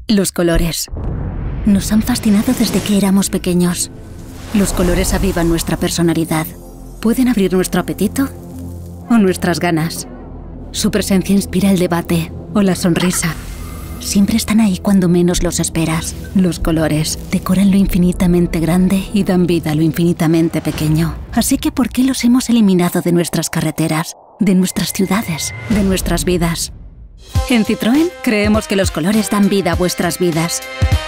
Los colores. Nos han fascinado desde que éramos pequeños. Los colores avivan nuestra personalidad. Pueden abrir nuestro apetito o nuestras ganas. Su presencia inspira el debate o la sonrisa. Siempre están ahí cuando menos los esperas. Los colores decoran lo infinitamente grande y dan vida a lo infinitamente pequeño. Así que, ¿por qué los hemos eliminado de nuestras carreteras, de nuestras ciudades, de nuestras vidas? En Citroën creemos que los colores dan vida a vuestras vidas.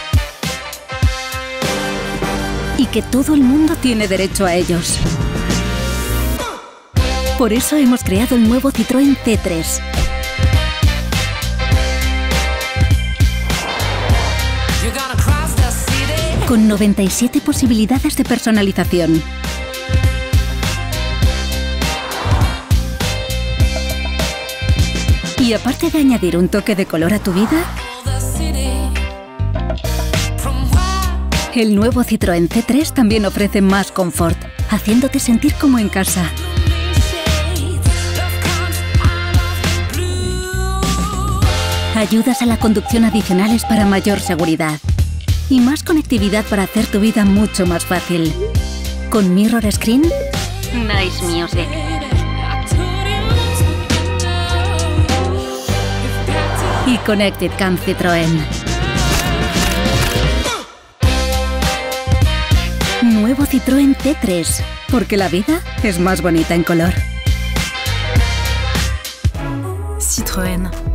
Y que todo el mundo tiene derecho a ellos. Por eso hemos creado el nuevo Citroën C3. Con 97 posibilidades de personalización. Y aparte de añadir un toque de color a tu vida, el nuevo Citroën C3 también ofrece más confort, haciéndote sentir como en casa. Ayudas a la conducción adicionales para mayor seguridad. Y más conectividad para hacer tu vida mucho más fácil. Con Mirror Screen, Nice Music. Y Connected Cam Citroën. Nuevo Citroën C3, porque la vida es más bonita en color. Citroën.